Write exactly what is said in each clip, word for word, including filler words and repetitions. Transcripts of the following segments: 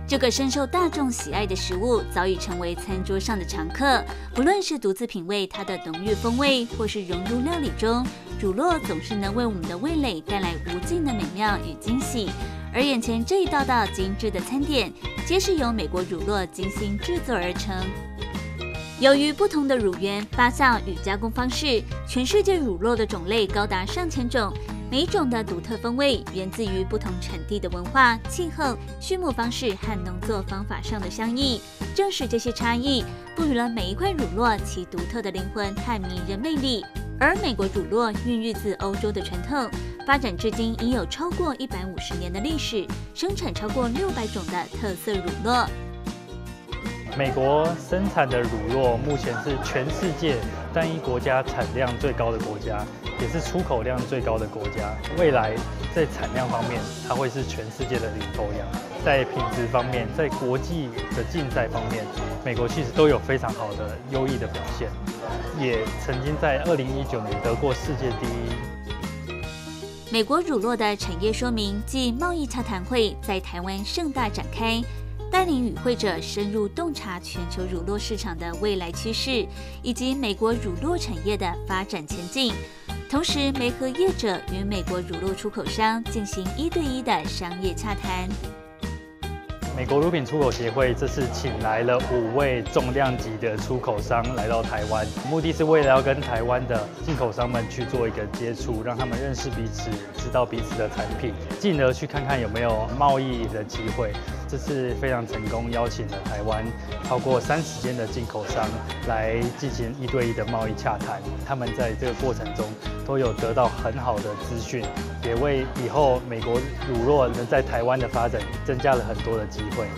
这个深受大众喜爱的食物早已成为餐桌上的常客。不论是独自品味它的浓郁风味，或是融入料理中，乳酪总是能为我们的味蕾带来无尽的美妙与惊喜。而眼前这一道道精致的餐点，皆是由美国乳酪精心制作而成。由于不同的乳源、发酵与加工方式，全世界乳酪的种类高达上千种。每一种的独特风味源自于不同产地的文化、气候、畜牧方式和农作方法上的相异。正是这些差异，赋予了每一块乳酪其独特的灵魂和迷人魅力。而美国乳酪孕育自欧洲的传统，发展至今已有超过一百五十年的历史，生产超过六百种的特色乳酪。 美国生产的乳酪目前是全世界单一国家产量最高的国家，也是出口量最高的国家。未来在产量方面，它会是全世界的领头羊。在品质方面，在国际的竞赛方面，美国其实都有非常好的优异的表现，也曾经在二零一九年得过世界第一。 美国乳酪的产业说明暨贸易洽谈会在台湾盛大展开。带领与会者深入洞察全球乳酪市场的未来趋势，以及美国乳酪产业的发展前景，同时媒合业者与美国乳酪出口商进行一对一的商业洽谈。 美国乳品出口协会这次请来了五位重量级的出口商来到台湾，目的是为了要跟台湾的进口商们去做一个接触，让他们认识彼此，知道彼此的产品，进而去看看有没有贸易的机会。这次非常成功，邀请了台湾超过三十间的进口商来进行一对一的贸易洽谈。他们在这个过程中都有得到很好的资讯，也为以后美国乳酪能在台湾的发展增加了很多的机会。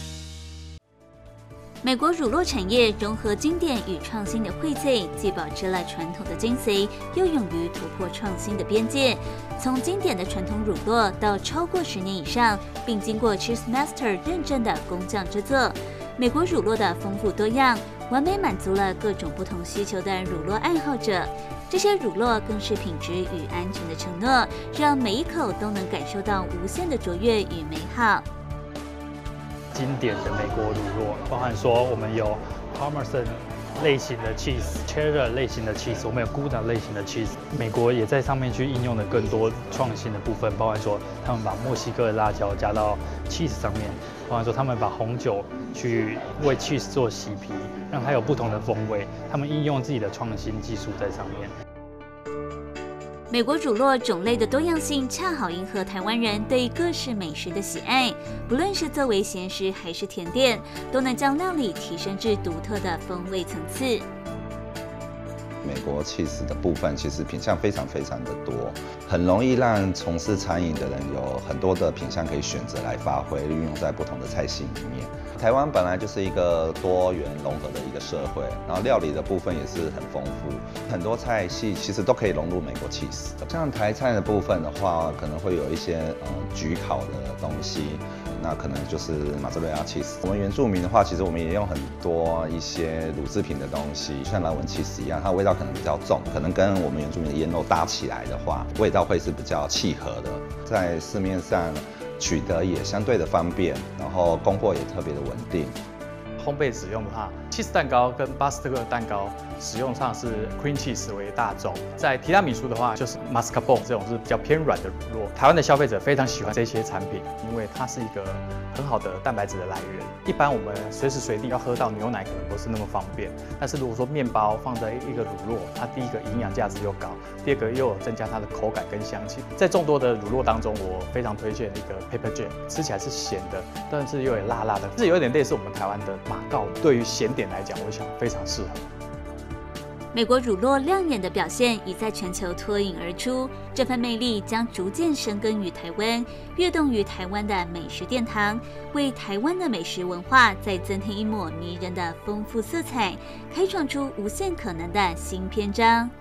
美国乳酪产业融合经典与创新的荟萃，既保持了传统的精髓，又勇于突破创新的边界。从经典的传统乳酪到超过十年以上，并经过 Cheese Master 认证的工匠之作，美国乳酪的丰富多样，完美满足了各种不同需求的乳酪爱好者。这些乳酪更是品质与安全的承诺，让每一口都能感受到无限的卓越与美好。 经典的美国乳酪，包含说我们有 Parmesan 类型的 cheese、Cheddar 类型的 cheese， 我们有 Gouda 类型的 cheese。美国也在上面去应用了更多创新的部分，包含说他们把墨西哥的辣椒加到 cheese 上面，包含说他们把红酒去为 cheese 做洗皮，让它有不同的风味。他们应用自己的创新技术在上面。 美国乳酪种类的多样性，恰好迎合台湾人对各式美食的喜爱。不论是作为咸食还是甜点，都能将料理提升至独特的风味层次。 美国cheese的部分其实品项非常非常的多，很容易让从事餐饮的人有很多的品项可以选择来发挥，运用在不同的菜系里面。台湾本来就是一个多元融合的一个社会，然后料理的部分也是很丰富，很多菜系其实都可以融入美国cheese。像台菜的部分的话，可能会有一些呃焗烤的东西。那可能就是马兹瑞拉 cheese。我们原住民的话，其实我们也用很多一些乳制品的东西，像蓝纹 cheese 一样，它的味道可能比较重，可能跟我们原住民的腌肉搭起来的话，味道会是比较契合的。在市面上取得也相对的方便，然后供货也特别的稳定。 烘焙使用的话 ，cheese 蛋糕跟巴斯特克蛋糕使用上是 cream cheese 为大众。在提拉米苏的话，就是 mascarpone 这种是比较偏软的乳酪。台湾的消费者非常喜欢这些产品，因为它是一个很好的蛋白质的来源。一般我们随时随地要喝到牛奶可能不是那么方便，但是如果说面包放在一个乳酪，它第一个营养价值又高，第二个又有增加它的口感跟香气。在众多的乳酪当中，我非常推荐一个 pepper jam， 吃起来是咸的，但是又有辣辣的，是有点类似我们台湾的马告。对于咸点来讲，我想非常适合。 美国乳酪亮眼的表现已在全球脱颖而出，这份魅力将逐渐生根于台湾，跃动于台湾的美食殿堂，为台湾的美食文化再增添一抹迷人的丰富色彩，开创出无限可能的新篇章。